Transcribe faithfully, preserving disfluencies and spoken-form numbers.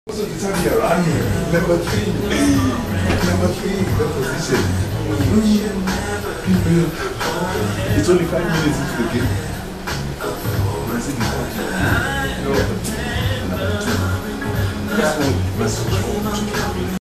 Most of the time you're around here. Number three. Number three in the position. People. It's only five minutes into the game. Brazil is out. No. Number two. This one, Brazil.